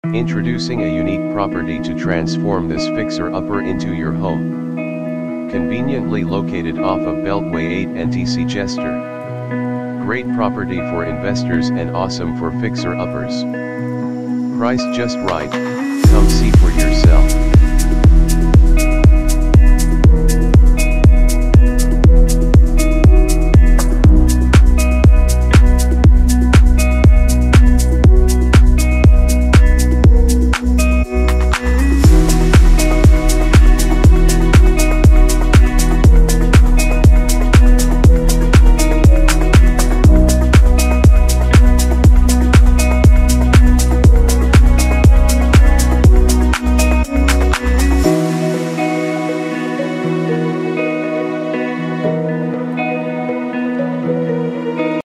Introducing a unique property to transform this fixer-upper into your home. Conveniently located off of Beltway 8 and TC Jester. Great property for investors and awesome for fixer-uppers. Priced just right, come see for yourself.